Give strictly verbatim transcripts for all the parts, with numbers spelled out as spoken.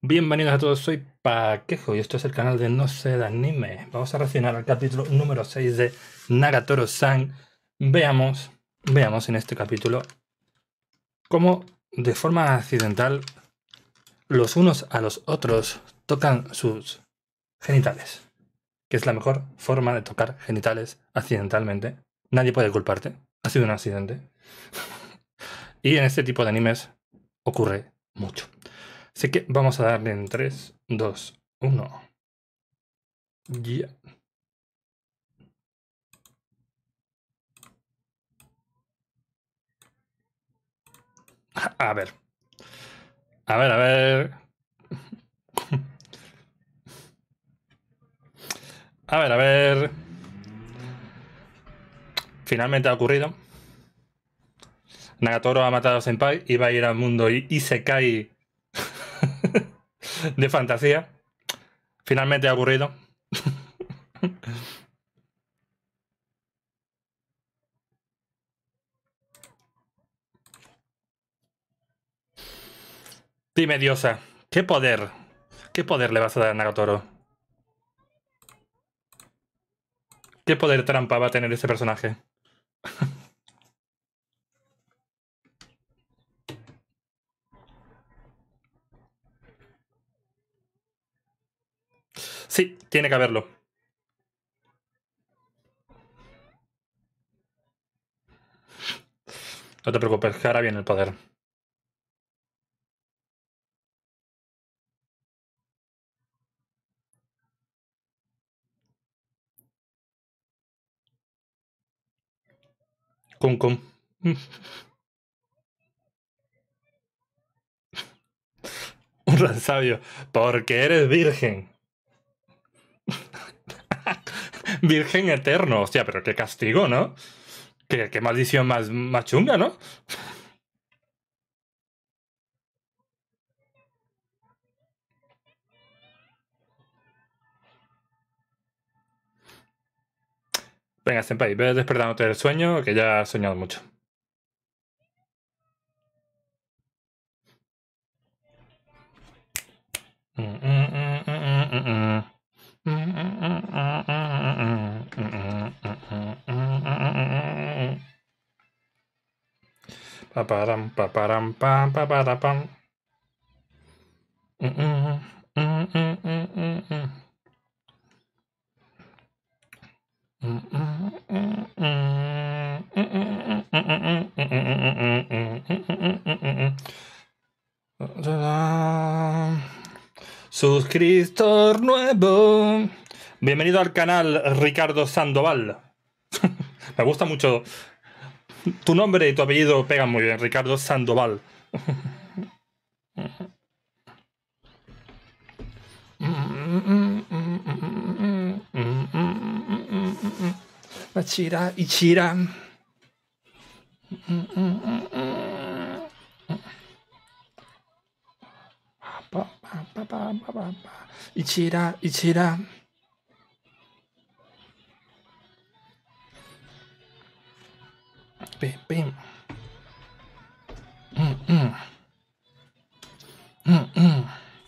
Bienvenidos a todos, soy Paquejo y esto es el canal de No sé de anime. Vamos a reaccionar al capítulo número seis de Nagatoro-san. Veamos, veamos en este capítulo cómo de forma accidental los unos a los otros tocan sus genitales. Que es la mejor forma de tocar genitales accidentalmente. Nadie puede culparte, ha sido un accidente. Y en este tipo de animes ocurre mucho. Así que vamos a darle en tres, dos, uno. Ya. A ver. A ver, a ver. A ver, a ver. Finalmente ha ocurrido. Nagatoro ha matado a Senpai y va a ir al mundo Isekai de fantasía. Finalmente ha ocurrido. Dime, diosa, ¿qué poder? ¿Qué poder le vas a dar a Nagatoro? ¿Qué poder trampa va a tener ese personaje? Sí, tiene que haberlo. No te preocupes, que ahora viene el poder. Cum cum. Un gran sabio. Porque eres virgen. Virgen eterno. Hostia, pero qué castigo, ¿no? Qué, qué maldición más, más chunga, ¿no? Venga, Senpai, ve despertándote del sueño, que ya has soñado mucho. Paparam, paparam, pam, paparapam. Suscriptor nuevo. Bienvenido al canal, Ricardo Sandoval. Me gusta mucho. Tu nombre y tu apellido pegan muy bien, Ricardo Sandoval. Ichira, Ichira. Ichira, Ichira. Bim, bim. Mm, mm. Mm, mm.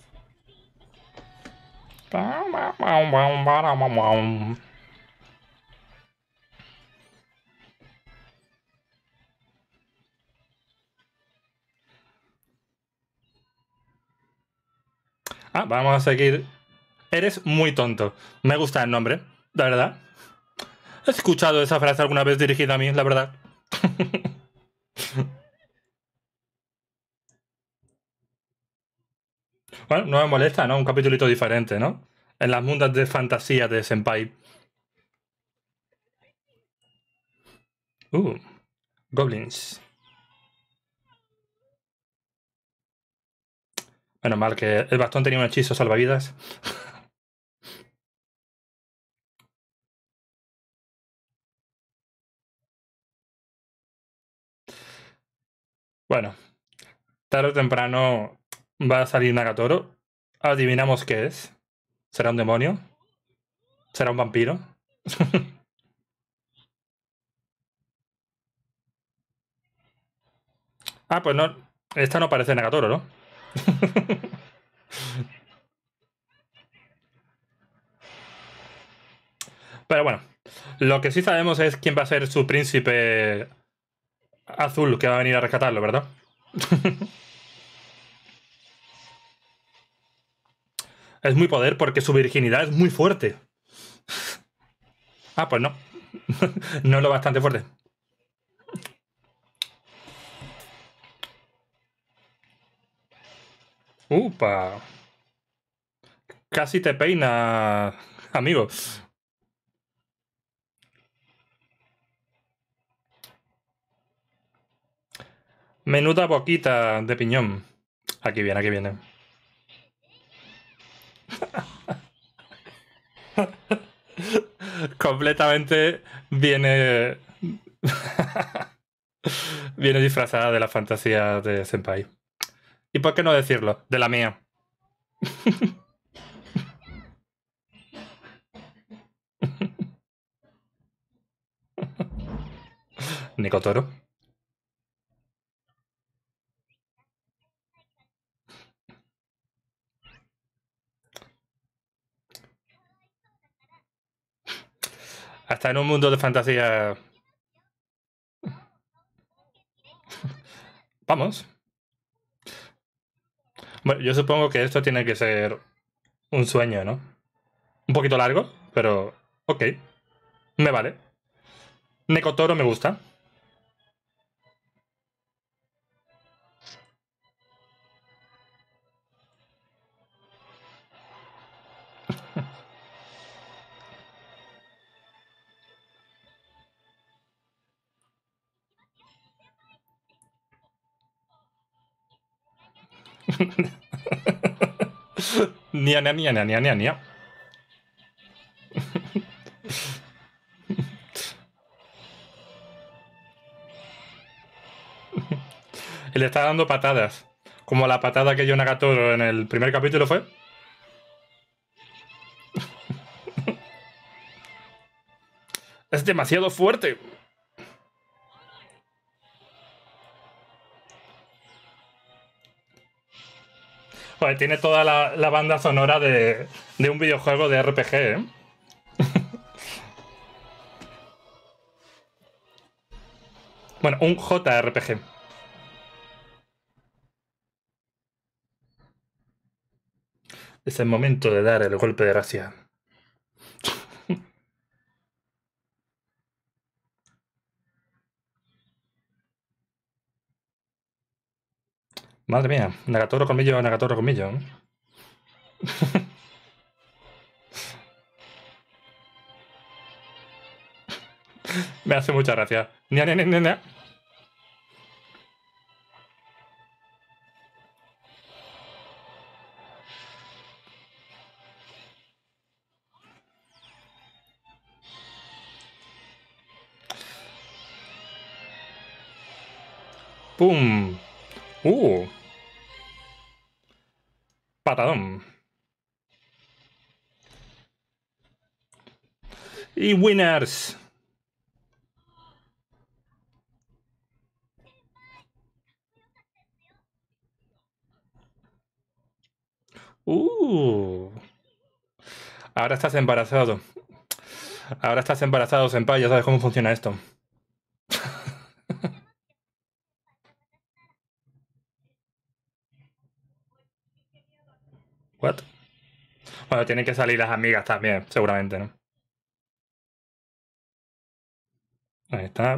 Ah, vamos a seguir. Eres muy tonto. Me gusta el nombre, la verdad. He escuchado esa frase alguna vez dirigida a mí, la verdad. Bueno, no me molesta, ¿no? Un capítulito diferente, ¿no? En las mundas de fantasía de Senpai. Uh, goblins. Menos mal que el bastón tenía un hechizo salvavidas. Bueno, tarde o temprano va a salir Nagatoro. Adivinamos qué es. ¿Será un demonio? ¿Será un vampiro? Ah, pues no. Esta no parece Nagatoro, ¿no? Pero bueno, lo que sí sabemos es quién va a ser su príncipe azul que va a venir a rescatarlo, ¿verdad? Es muy poder porque su virginidad es muy fuerte. Ah, pues no. No es lo bastante fuerte. Upa. Casi te peina, amigo. Menuda boquita de piñón. Aquí viene, aquí viene. Completamente viene... viene disfrazada de la fantasía de Senpai. ¿Y por qué no decirlo? De la mía. Nico Toro. Hasta en un mundo de fantasía... Vamos. Bueno, yo supongo que esto tiene que ser un sueño, ¿no? Un poquito largo, pero... Ok. Me vale. Neko Toro me gusta. Nia, nia, nia, nia, nia, nia. Y le está dando patadas. Como la patada que dio Nagatoro en el primer capítulo fue. Es demasiado fuerte. Joder, tiene toda la, la banda sonora de, de un videojuego de R P G, ¿eh? Bueno, un J R P G. Es el momento de dar el golpe de gracia. Madre mía, Nagatoro colmillo, Nagatoro colmillo. Me hace mucha gracia. Nia, nia, nia, nia, nia. ¡Pum! ¡Uh! Patadón. Y winners. ¡Uh! Ahora estás embarazado. Ahora estás embarazado, senpai. Ya sabes cómo funciona esto. ¿What? Bueno, tienen que salir las amigas también, seguramente, ¿no? Ahí está.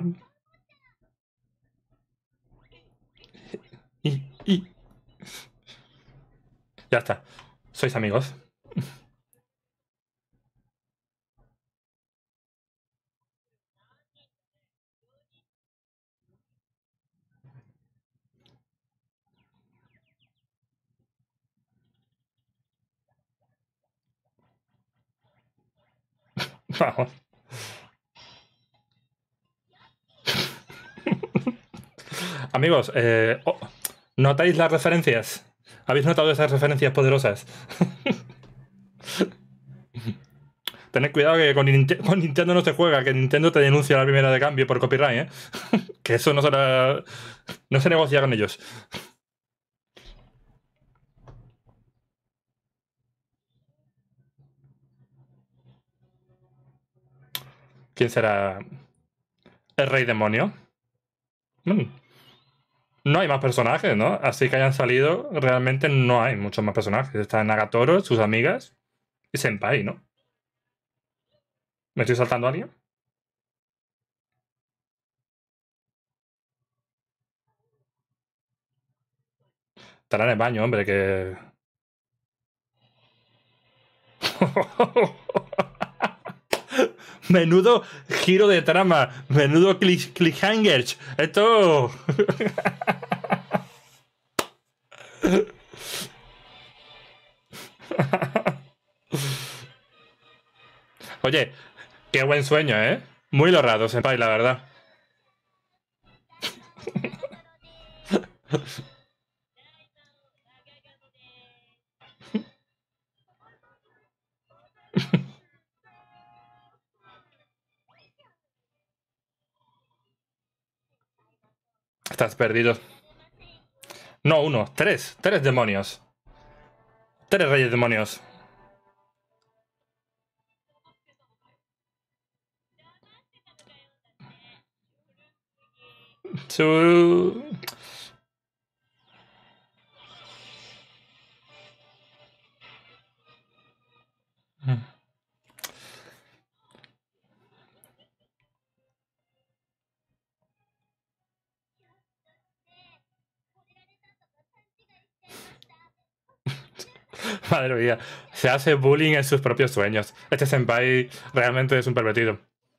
Y, y. Ya está. Sois amigos. Vamos. Amigos, eh, oh, ¿notáis las referencias? ¿Habéis notado esas referencias poderosas? Tened cuidado que con, Ninte con, Nintendo no se juega, que Nintendo te denuncia la primera de cambio por copyright, ¿eh? Que eso no se, la... no se negocia con ellos. ¿Quién será el rey demonio? Mm. No hay más personajes, ¿no? Así que hayan salido, realmente no hay muchos más personajes. Está Nagatoro, sus amigas y Senpai, ¿no? ¿Me estoy saltando a alguien? Estará en el baño, hombre, que... Menudo giro de trama, menudo cliffhangers. Esto... Oye, qué buen sueño, ¿eh? Muy logrado, senpai, la verdad. Estás perdido. No, uno, tres. Tres demonios. Tres reyes demonios. Su... Madre mía, se hace bullying en sus propios sueños. Este senpai realmente es un pervertido.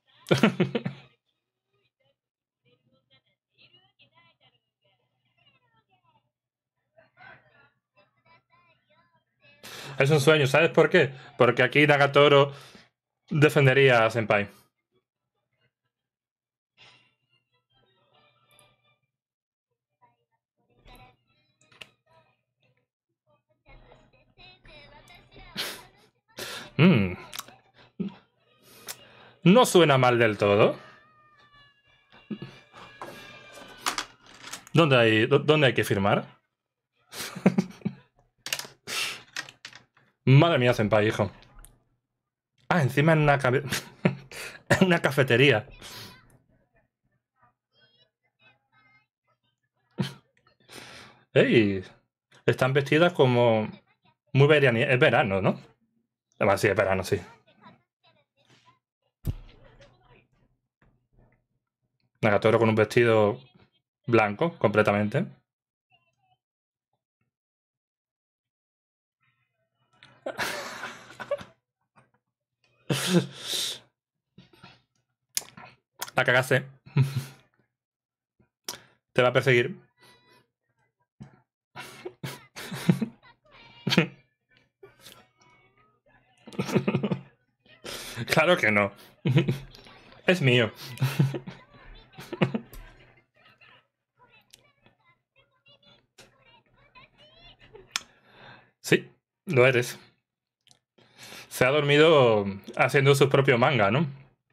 Es un sueño, ¿sabes por qué? Porque aquí Nagatoro defendería a senpai. Mm. No suena mal del todo. ¿Dónde hay, dónde hay que firmar? Madre mía, senpai, hijo. Ah, encima en una, en una cafetería. ¡Ey! Están vestidas como muy verano. Es verano, ¿no? Además, sí, es verano, sí. Nagatoro con un vestido blanco, completamente. La cagaste. Te va a perseguir. Claro que no. Es mío. Sí, lo eres. Se ha dormido haciendo su propio manga, ¿no?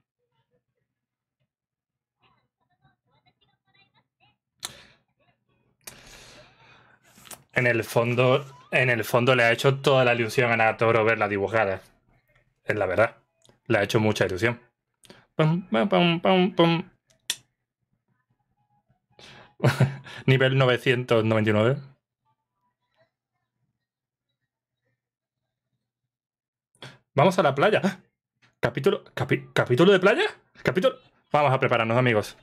En el fondo, en el fondo le ha hecho toda la ilusión a Nagatoro verla dibujada. Es la verdad. Le ha hecho mucha ilusión. Pum, pum, pum, pum, pum. Nivel novecientos noventa y nueve. Vamos a la playa. ¿Capítulo, capi, ¿Capítulo de playa? ¿Capítulo? Vamos a prepararnos, amigos.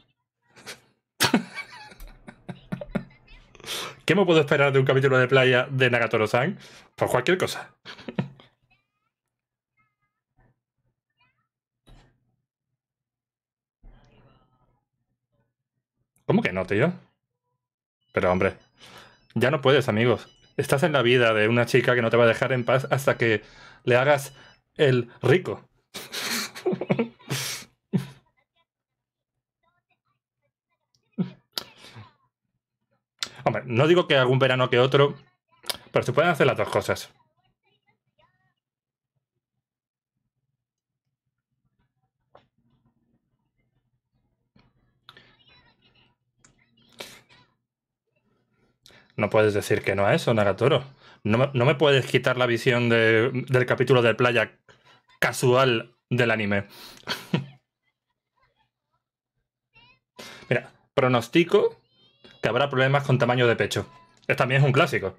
¿Qué me puedo esperar de un capítulo de playa de Nagatoro-san? Pues cualquier cosa. ¿Cómo que no, tío? Pero hombre, ya no puedes, amigos. Estás en la vida de una chica que no te va a dejar en paz hasta que le hagas el rico. Hombre, no digo que algún verano que otro, pero se pueden hacer las dos cosas. No puedes decir que no a eso, Nagatoro. No me, no me puedes quitar la visión de, del capítulo de playa casual del anime. Mira, pronostico que habrá problemas con tamaño de pecho. Este también es un clásico.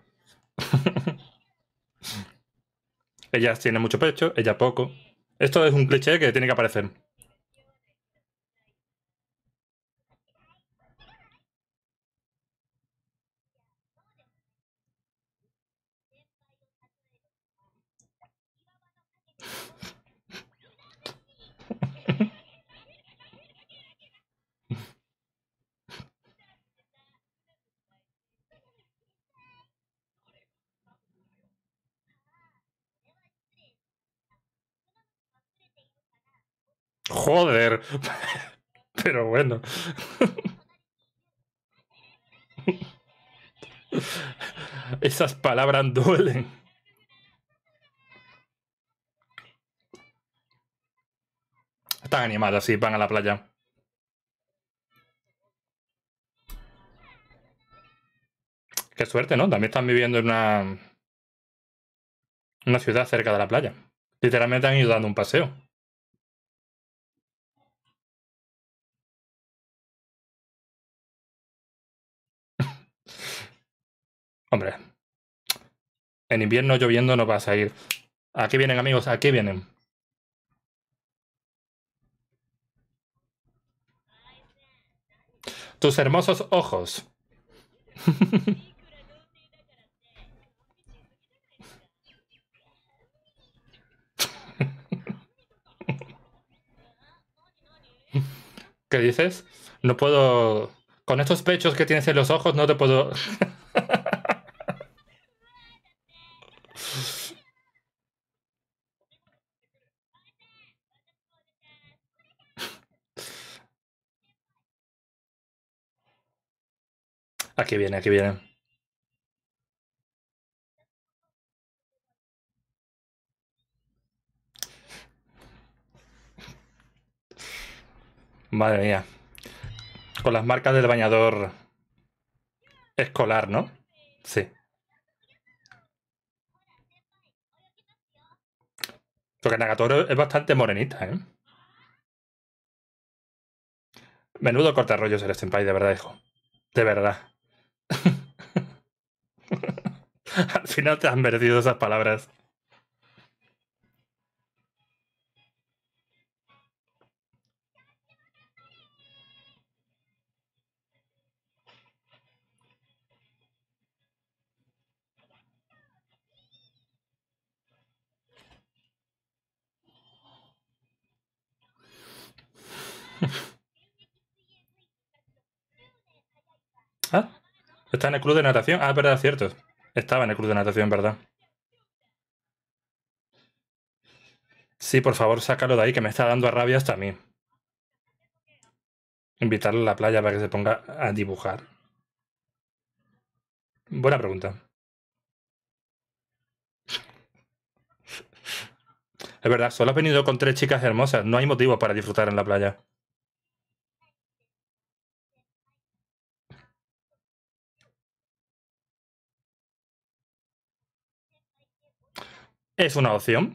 Ella tiene mucho pecho, ella poco. Esto es un cliché que tiene que aparecer. Joder. Pero bueno. Esas palabras duelen. Están animadas, sí, van a la playa. Qué suerte, ¿no? También están viviendo en una, una ciudad cerca de la playa. Literalmente han ido dando un paseo. Hombre, en invierno lloviendo no vas a ir. Aquí vienen, amigos, aquí vienen. Tus hermosos ojos. ¿Qué dices? No puedo... Con estos pechos que tienes en los ojos no te puedo... Aquí viene, aquí viene. Madre mía. Con las marcas del bañador escolar, ¿no? Sí. Porque Nagatoro es bastante morenita, ¿eh? Menudo cortarrollos eres, senpai, de verdad, hijo. De verdad. Al final te han merecido esas palabras. ¿Ah? ¿Está en el club de natación? Ah, es verdad, cierto. Estaba en el club de natación, ¿verdad? Sí, por favor, sácalo de ahí, que me está dando rabia hasta a mí. Invitarle a la playa para que se ponga a dibujar. Buena pregunta. Es verdad, solo has venido con tres chicas hermosas. No hay motivo para disfrutar en la playa. Es una opción.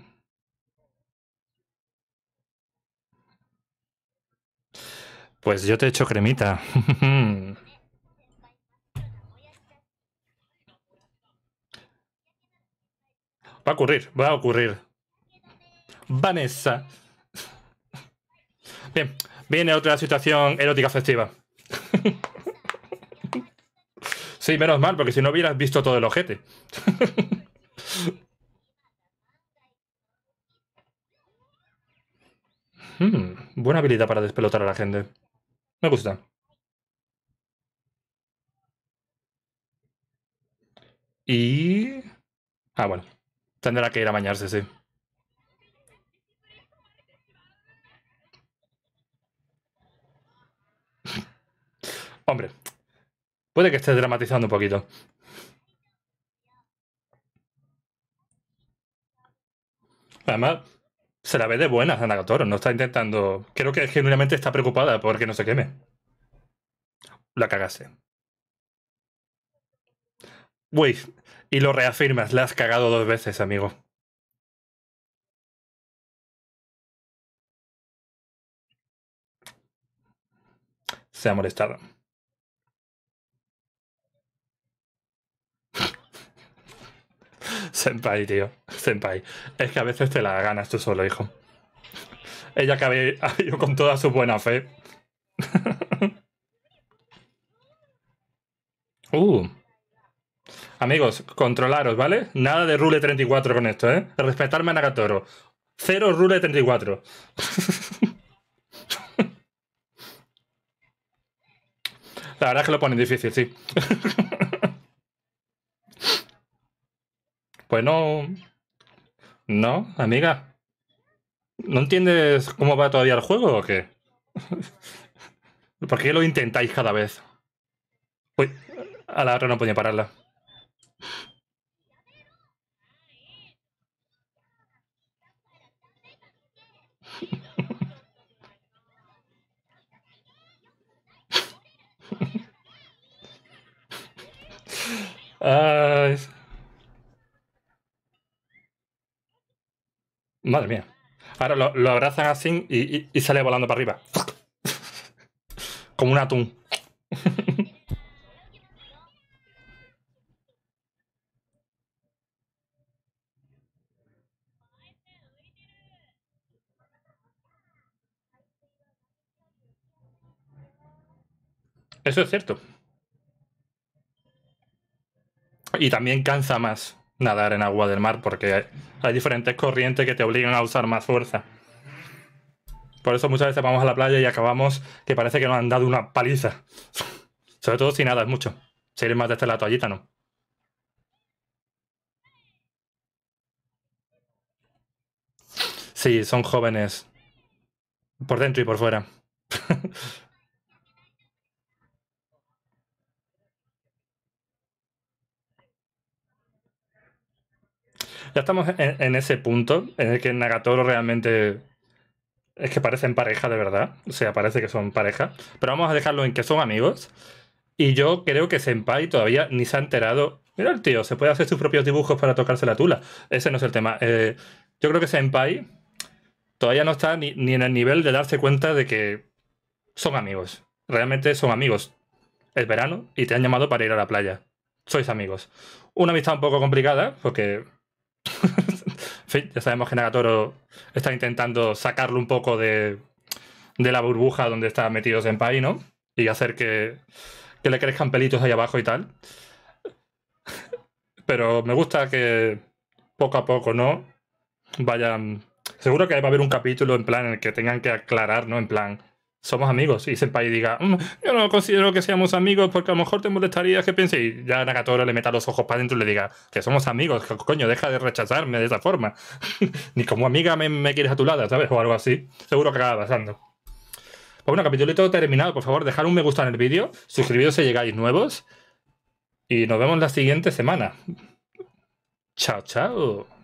Pues yo te echo cremita. Va a ocurrir, va a ocurrir. Vanessa. Bien, viene otra situación erótica festiva. Sí, menos mal, porque si no hubieras visto todo el ojete. Hmm, buena habilidad para despelotar a la gente. Me gusta. Y... Ah, bueno. Tendrá que ir a bañarse, sí. Hombre, puede que esté dramatizando un poquito. Además, se la ve de buenas a Nagatoro. No está intentando... Creo que genuinamente está preocupada porque no se queme. La cagaste. Uy, y lo reafirmas. La has cagado dos veces, amigo. se ha molestado. Senpai, tío. Senpai. Es que a veces te la ganas tú solo, hijo. Ella que ha ido con toda su buena fe. uh. Amigos, controlaros, ¿vale? Nada de Rule treinta y cuatro con esto, ¿eh? Respetarme a Nagatoro. Cero Rule treinta y cuatro. La verdad es que lo ponen difícil, sí. Pues no... No, amiga. ¿No entiendes cómo va todavía el juego o qué? ¿Por qué lo intentáis cada vez? Uy, a la otra no podía pararla. Ay. Madre mía. Ahora lo, lo abrazan así y, y, y sale volando para arriba. Como un atún. Eso es cierto. Y también cansa más nadar en agua del mar porque hay, hay diferentes corrientes que te obligan a usar más fuerza. Por eso muchas veces vamos a la playa y acabamos que parece que nos han dado una paliza. Sobre todo si nadas mucho. Si eres más de este la toallita, no. Sí, son jóvenes. Por dentro y por fuera. Ya estamos en, en ese punto en el que Nagatoro realmente es que parecen pareja de verdad. O sea, parece que son pareja. Pero vamos a dejarlo en que son amigos. Y yo creo que Senpai todavía ni se ha enterado. Mira el tío, se puede hacer sus propios dibujos para tocarse la tula. Ese no es el tema. Eh, yo creo que Senpai todavía no está ni, ni en el nivel de darse cuenta de que son amigos. Realmente son amigos. Es verano y te han llamado para ir a la playa. Sois amigos. Una amistad un poco complicada porque... en fin, ya sabemos que Nagatoro está intentando sacarlo un poco de, de la burbuja donde está metido Senpai, ¿no? Y hacer que, que le crezcan pelitos ahí abajo y tal. Pero me gusta que poco a poco, ¿no? Vayan... Seguro que va a haber un capítulo en plan en el que tengan que aclarar, ¿no? En plan, somos amigos. Y Senpai diga, mmm, yo no considero que seamos amigos porque a lo mejor te molestaría que piense. Y ya Nagatoro le meta los ojos para adentro y le diga, que somos amigos, que coño, deja de rechazarme de esa forma. Ni como amiga me, me quieres a tu lado, ¿sabes? O algo así. Seguro que acaba pasando. Pues bueno, capítulito terminado. Por favor, dejad un me gusta en el vídeo. Suscribiros si llegáis nuevos. Y nos vemos la siguiente semana. Chao, chao.